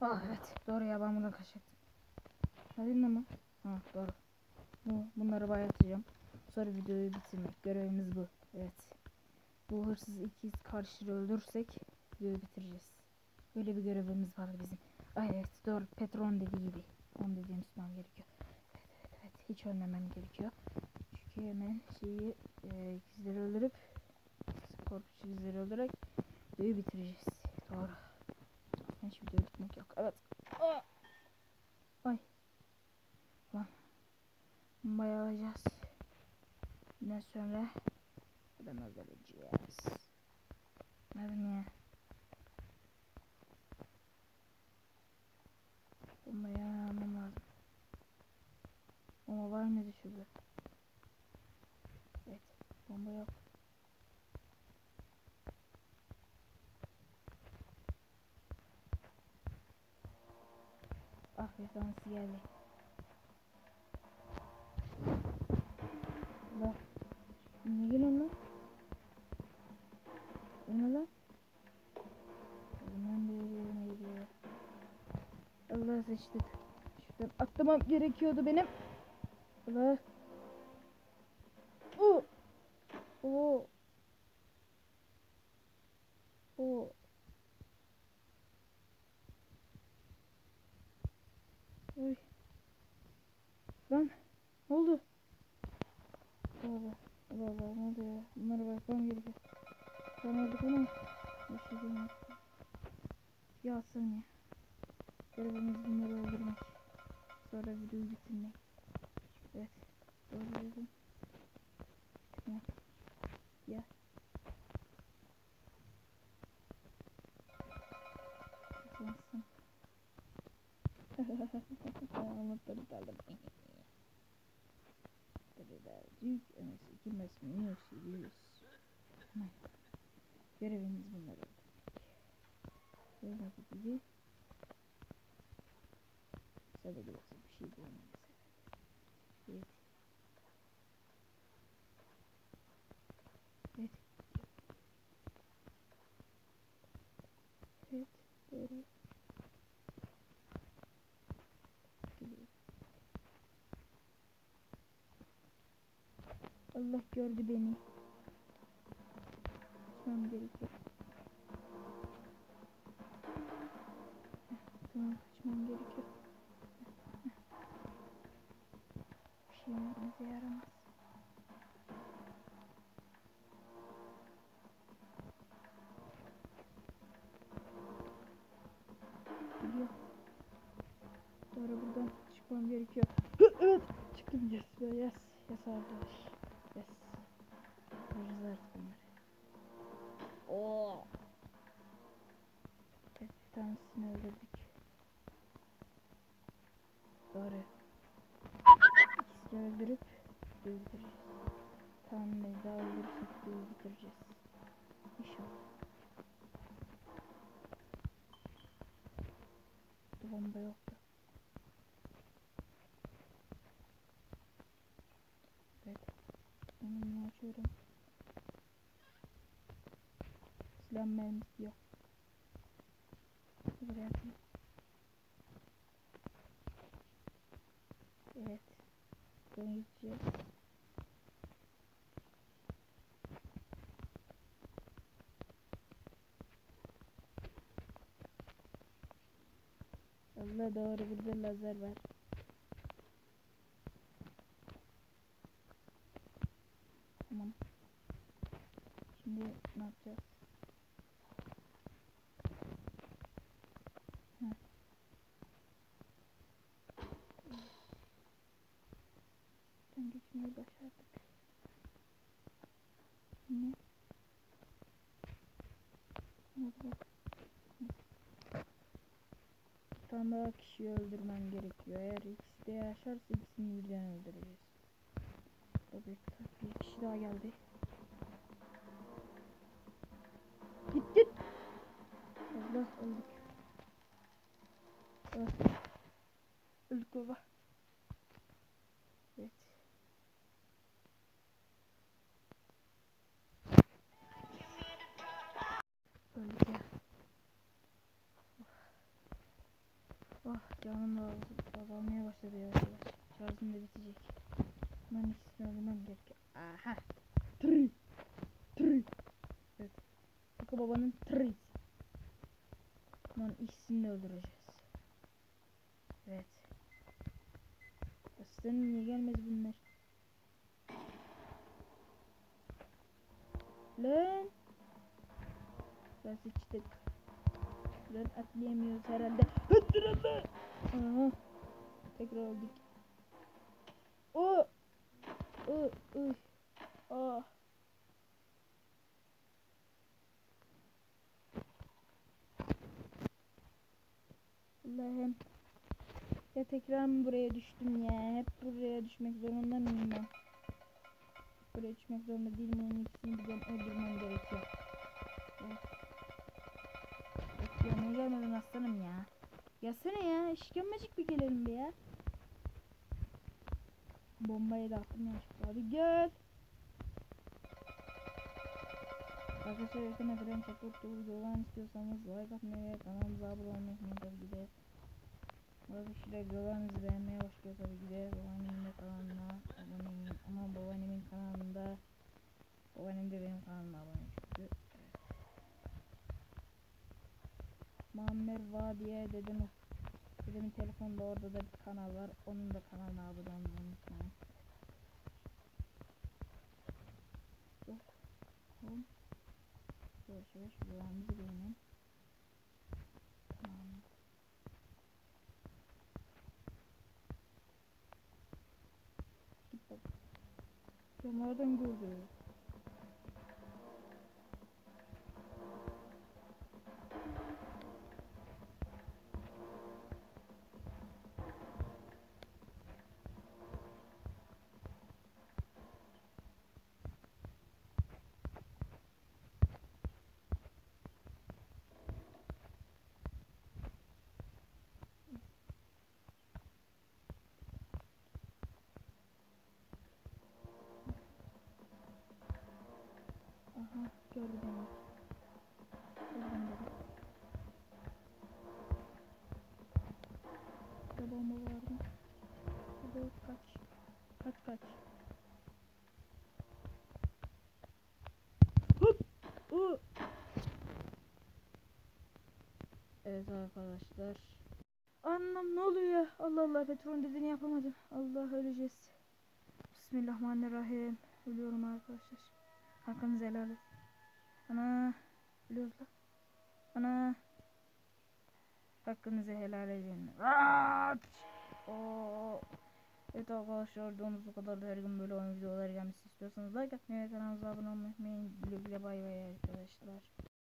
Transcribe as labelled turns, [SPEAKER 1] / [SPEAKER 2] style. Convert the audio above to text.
[SPEAKER 1] Ah evet doğru ya, ben bunu kaçırdım. Hadi ama. Ha doğru. Bunları bayatacağım. Sonra videoyu bitirmek. Görevimiz bu. Evet. Bu hırsız ikiz karşıları öldürsek videoyu bitireceğiz. Böyle bir görevimiz var bizim. Ay evet doğru. Petron dediği gibi. Onu dediğini tutmam gerekiyor. Evet. Hiç ölmemem gerekiyor. Çünkü hemen ikizleri öldürüp korkunç ikizleri öldürerek videoyu bitireceğiz. Doğru. Hiç video bitmek yok. Evet. Ay. Lan. Bayağı alacağız. Bundan sonra adam öldüreceğiz. Nerede ya? Bayağı almam lazım. Ama var mıydı şurada? Evet. Bomba yok. Ah bir tanesi geldi. Bak. Ne geliyor lan? Ne lan? Hemen de geliyor. Allah sıçtık. Şuradan atlamam gerekiyordu benim. Allah. Oo. Oo. Oo. Oy. Lan. Ne oldu? Allah. Allah ne oldu ya? Bunlara bakmam gerekiyor. Ben öldük ama. Bir şey demiyorum. Ya ya. Görevimiz bunları öldürmek. Sonra videoyu bitirmek. Evet. Doğru dedim. Ya. Sansın. Anlatları kaldım. Büyük emesi girmesi minus. Görevimiz bunları öldürmek. Böyle gibi. Sadece bir şey diyemem. Evet. Evet. Evet. Doğru. Allah gördü beni. Kaçmam gerekiyor. Tamam kaçmam gerekiyor. Bir şey bize yaramaz. Gidiyor. Doğru buradan çıkmam gerekiyor. Evet. Çıktım. Yes. Yes arkadaş. Yes. Vuracağız artık bunları. Oo. Evet, bir tanesini öldürdük. Doğru. İkisini öldürüp bitireceğiz. Tamam daha öldürürsek bitireceğiz. İnşallah. Bomba yoktu. Evet. Onu açıyorum. Silah mermisi yok. Buraya atayım. Evet. Buradan gideceğiz. Allah doğru burada lazer var. Tamam. Şimdi ne yapacağız? Buradan geçmeyi başardık. Ne? Hadi bak. Bir tane daha kişiyi öldürmem gerekiyor. Eğer ikisi de yaşarsa ikisini birden öldüreceğiz. Tabii bir kişi daha geldi. Git. Allah öldük. Öldük baba. Evet. Öldük ya. Oh, canım da azalmaya başladı yavaş yavaş. Şarjım da bitecek. Bunların ikisini öldürmem gerekiyor. Aha. Tırı. Tırı. Evet. Koko babanın tırı. Bunların ikisini de öldüreceğiz. Evet. Aslanım niye gelmez bunlar? Lan. Ben sıçtık. Lan atlayamıyoruz herhalde. Hıttırıldı. Aha. Tekrar öldük. O. O. Uy. Ah. Allah'ım. Ya tekrar mı buraya düştüm ya? Hep buraya düşmek zorunda mıyım ben? Buraya düşmek zorunda değilim. Onun ikisini birden öldürmem gerekiyor. Evet. Ya niye gelmedin aslanım ya? Gelsene ya. İşkembecik bir gelelim bir ya. Bombayı da attım ya. Hadi gel. Arkadaşlar yakına kadar çok videolar istiyorsanız like atmayı ve kanalımıza abone olmayı unutmayın tabii ki de. Bazı kişiler videolarımızı beğenmeye başlıyor tabii ki de. Babaannemin de kanalına aboneyim. Ama babaannemin kanalında babaannem de benim kanalıma abone çünkü. Muammer Vadiye dedemin telefonda orada da bir kanal var. Onun da kanalına abone olmayı unutmayın. Hop. Yavaş yavaş videolarımızı beğenin. Tamam. Git bak. Kenardan gördü. Aha gördü beni. Gördüm dedi. Burada bomba vardı. Hadi kaç. Kaç kaç. Hop. Evet arkadaşlar. Anlam ne oluyor ya? Allah Allah, Petron dediğini yapamadım. Allah, öleceğiz. Bismillahirrahmanirrahim. Ölüyorum arkadaşlar. Hakkınızı helal et. Ana. Ölüyoruz lan. Ana. Hakkınızı helal edin. Oo. Evet arkadaşlar, videomuz bu kadar. Her gün böyle oyun videoları gelmesi istiyorsanız like atmayı ve kanalımıza abone olmayı unutmayın. Güle güle, bay bay arkadaşlar.